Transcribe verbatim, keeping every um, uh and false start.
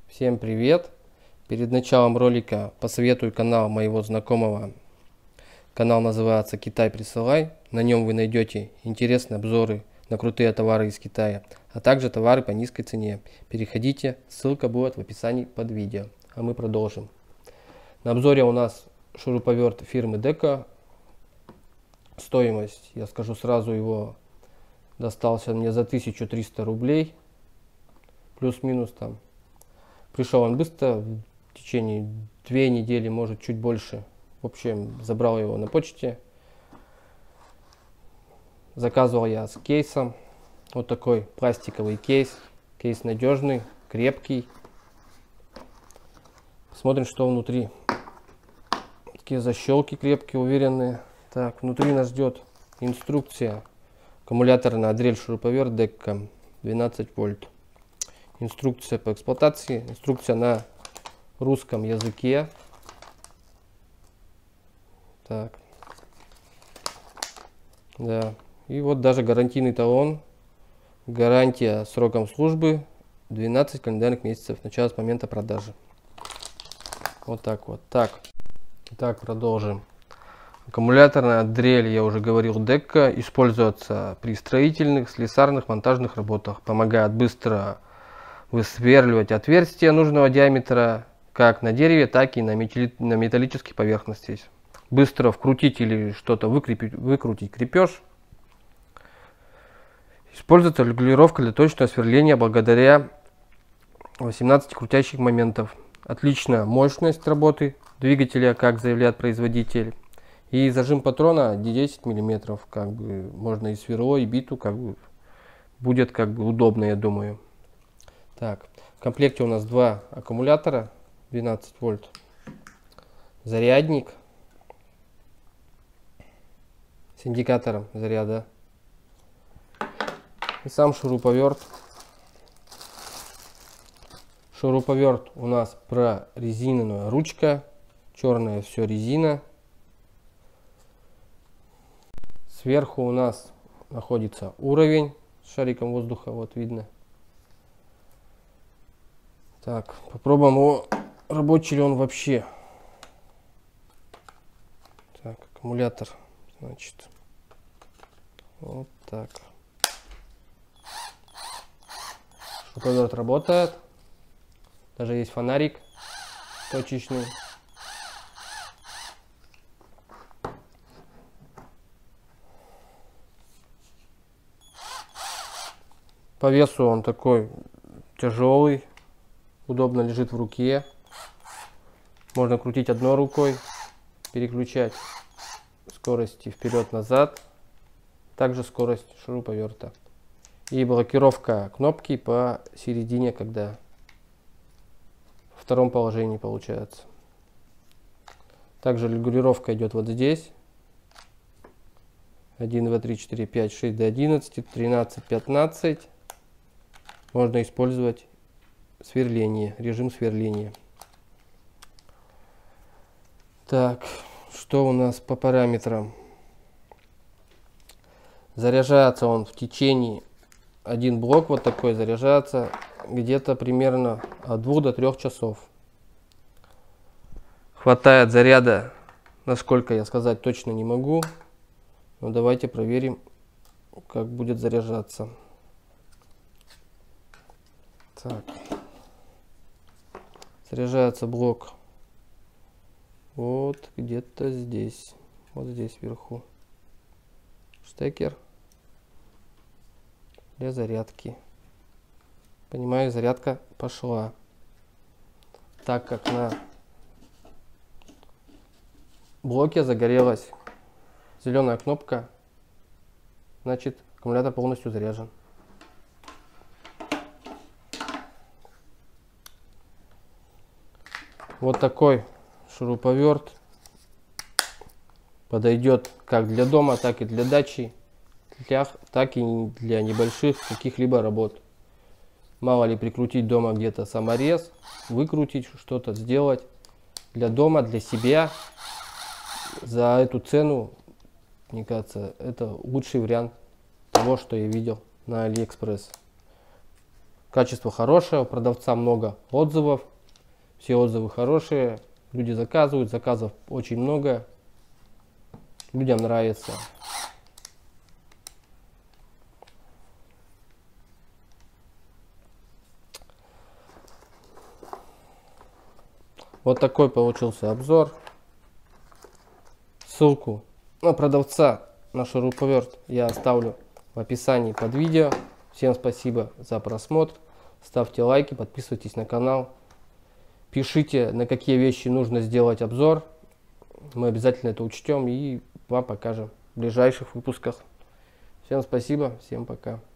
Всем привет! Перед началом ролика посоветую канал моего знакомого. Канал называется Китай Присылай. На нем вы найдете интересные обзоры на крутые товары из Китая, а также товары по низкой цене. Переходите, ссылка будет в описании под видео. А мы продолжим. На обзоре у нас шуруповерт фирмы Деко. Стоимость, я скажу сразу, его достался мне за тысячу триста рублей. Плюс-минус там. Пришел он быстро, в течение две недели, может чуть больше. В общем, забрал его на почте. Заказывал я с кейсом. Вот такой пластиковый кейс. Кейс надежный, крепкий. Посмотрим, что внутри. Такие защелки крепкие, уверенные. Так, внутри нас ждет инструкция. Аккумуляторная дрель шуруповерт Деко двенадцать вольт. Инструкция по эксплуатации, инструкция на русском языке. Так. Да. И вот даже гарантийный талон. Гарантия сроком службы двенадцать календарных месяцев, начало с момента продажи. Вот так вот. Так. Так, продолжим. Аккумуляторная дрель, я уже говорил, Деко, используется при строительных, слесарных, монтажных работах. Помогает быстро высверливать отверстия нужного диаметра как на дереве, так и на металлических поверхностях. Быстро вкрутить или что-то выкрепить, выкрутить крепеж. Используется регулировка для точного сверления благодаря восемнадцати крутящих моментов. Отличная мощность работы двигателя, как заявляет производитель. И зажим патрона десять миллиметров. Как бы можно и сверло, и биту, как бы будет как бы удобно, я думаю. Так, в комплекте у нас два аккумулятора двенадцать вольт, зарядник с индикатором заряда и сам шуруповерт. Шуруповерт у нас прорезиненная ручка, черная все резина. Сверху у нас находится уровень с шариком воздуха, вот видно. Так, попробуем его, рабочий ли он вообще. Так, аккумулятор, значит, вот так. Шуруповерт работает, даже есть фонарик точечный. По весу он такой тяжелый. Удобно лежит в руке. Можно крутить одной рукой, переключать скорости вперед-назад. Также скорость шуруповерта. И блокировка кнопки по середине, когда во втором положении получается. Также регулировка идет вот здесь. один, два, три, четыре, пять, шесть до одиннадцати, тринадцать, пятнадцать. Можно использовать сверление, режим сверления. Так, что у нас по параметрам? Заряжается он в течение, один блок вот такой заряжается где-то примерно от двух до трёх часов. Хватает заряда, насколько я сказать точно не могу. Но давайте проверим, как будет заряжаться. Так. Заряжается блок вот где-то здесь, вот здесь вверху. Штекер для зарядки. Понимаю, зарядка пошла. Так как на блоке загорелась зеленая кнопка, значит аккумулятор полностью заряжен. Вот такой шуруповерт подойдет как для дома, так и для дачи, для, так и для небольших каких-либо работ. Мало ли прикрутить дома где-то саморез, выкрутить, что-то сделать. Для дома, для себя. За эту цену, мне кажется, это лучший вариант того, что я видел на Алиэкспресс. Качество хорошее, у продавца много отзывов. Все отзывы хорошие, люди заказывают, заказов очень много. Людям нравится. Вот такой получился обзор. Ссылку на продавца на шуруповерт я оставлю в описании под видео. Всем спасибо за просмотр. Ставьте лайки, подписывайтесь на канал. Пишите, на какие вещи нужно сделать обзор. Мы обязательно это учтем и вам покажем в ближайших выпусках. Всем спасибо, всем пока.